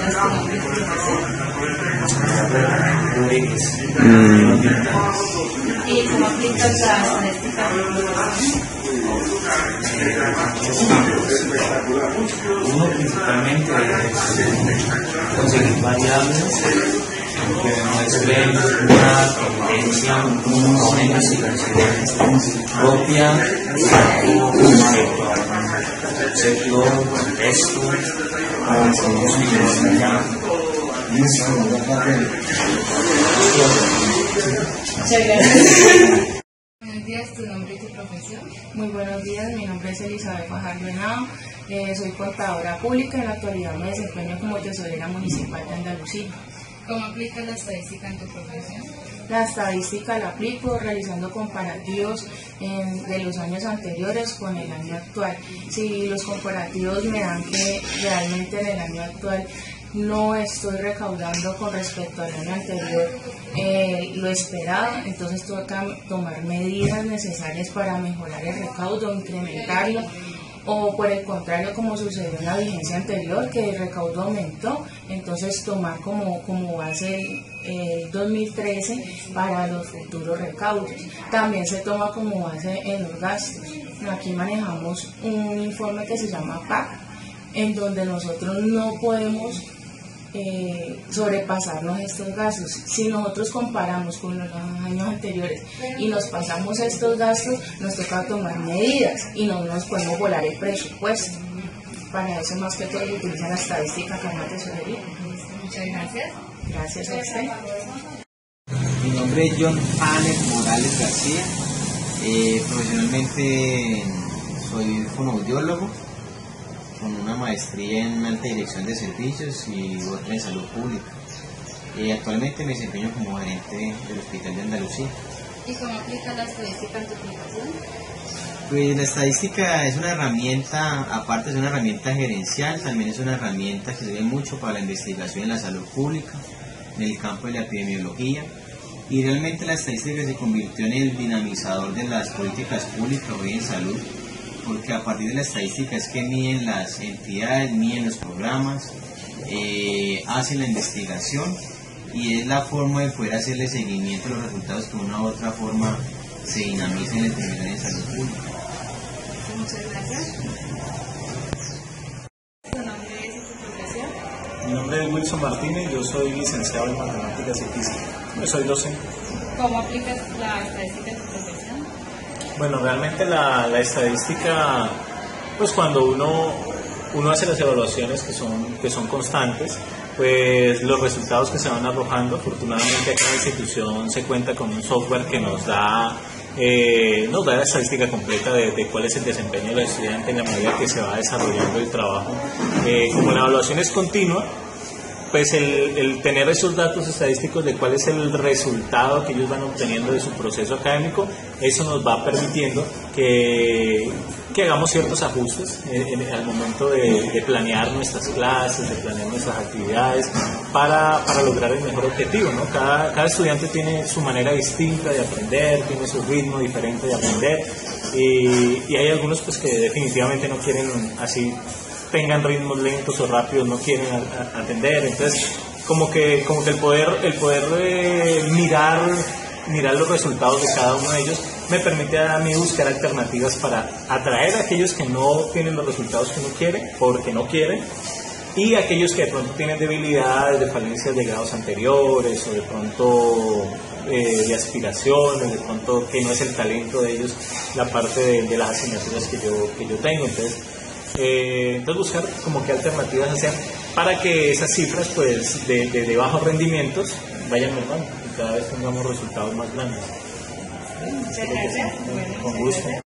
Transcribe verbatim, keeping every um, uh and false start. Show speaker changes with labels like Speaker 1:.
Speaker 1: es tu nombre y tu profesión?
Speaker 2: Mm.
Speaker 1: ¿Y cómo aplicas la estadística de tu profesión?
Speaker 3: Uno principalmente es conseguir variables que demuestren una tendencia, una investigación propia respecto al sector, contexto,
Speaker 1: Muchas gracias. Buenos días, tu nombre y tu profesión.
Speaker 4: Muy buenos días, mi nombre es Elizabeth Fajardo Henao, eh, soy contadora pública y en la actualidad me desempeño como tesorera municipal de Andalucía.
Speaker 1: ¿Cómo aplicas la estadística en tu profesión?
Speaker 4: La estadística la aplico realizando comparativos en, de los años anteriores con el año actual. Si los comparativos me dan que realmente en el año actual no estoy recaudando con respecto al año anterior eh, lo esperado, entonces toca tomar medidas necesarias para mejorar el recaudo, incrementarlo, o por el contrario, como sucedió en la vigencia anterior, que el recaudo aumentó, entonces tomar como, como base el, el dos mil trece para los futuros recaudos. También se toma como base en los gastos. Aquí manejamos un informe que se llama P A C, en donde nosotros no podemos Eh, sobrepasarnos estos gastos. Si nosotros comparamos con los años anteriores y nos pasamos estos gastos, nos toca tomar medidas y no nos podemos volar el presupuesto. Para eso más que todo se utiliza la estadísca acá en la tesorería.
Speaker 1: Muchas gracias.
Speaker 4: Gracias a usted.
Speaker 5: Mi nombre es John Alex Morales García, eh, profesionalmente soy fonoaudiólogo con una maestría en alta dirección de servicios y otra en salud pública. Eh, actualmente me desempeño como gerente del Hospital de Andalucía.
Speaker 1: ¿Y cómo aplicas la estadística en tu profesión?
Speaker 5: Pues la estadística es una herramienta, aparte de una herramienta gerencial, también es una herramienta que sirve mucho para la investigación en la salud pública, en el campo de la epidemiología, y realmente la estadística se convirtió en el dinamizador de las políticas públicas hoy en salud, porque a partir de la estadística es que miden las entidades, miden los programas, eh, hacen la investigación y es la forma de poder hacerle seguimiento a los resultados que de una u otra forma se dinamicen en la intervención en salud pública.
Speaker 1: Muchas gracias. ¿Tu nombre es y tu profesión?
Speaker 6: Mi nombre es Wilson Martínez, yo soy licenciado en Matemáticas y Física, pues soy docente.
Speaker 1: ¿Cómo aplicas la estadística en tu profesión?
Speaker 6: Bueno, realmente la, la estadística, pues cuando uno, uno hace las evaluaciones que son, que son constantes, pues los resultados que se van arrojando, afortunadamente acá en la institución se cuenta con un software que nos da, eh, nos da la estadística completa de, de cuál es el desempeño del estudiante en la medida que se va desarrollando el trabajo. Eh, como la evaluación es continua, pues el, el tener esos datos estadísticos de cuál es el resultado que ellos van obteniendo de su proceso académico, eso nos va permitiendo que, que hagamos ciertos ajustes en, en, al momento de, de planear nuestras clases, de planear nuestras actividades para, para lograr el mejor objetivo, ¿no? Cada, cada estudiante tiene su manera distinta de aprender, tiene su ritmo diferente de aprender y, y hay algunos pues que definitivamente no quieren así tengan ritmos lentos o rápidos, no quieren a, a atender, entonces como que como que el poder el poder eh, mirar mirar los resultados de cada uno de ellos me permite a mí buscar alternativas para atraer a aquellos que no tienen los resultados que uno quiere porque no quieren y aquellos que de pronto tienen debilidades, de falencias de grados anteriores o de pronto eh, de aspiraciones, de pronto que no es el talento de ellos la parte de, de las asignaturas que yo que yo tengo, entonces Eh, entonces buscar como qué alternativas hacer para que esas cifras pues de, de, de bajos rendimientos vayan mejorando y cada vez tengamos resultados más grandes.
Speaker 1: Muchas gracias.
Speaker 6: Con gusto.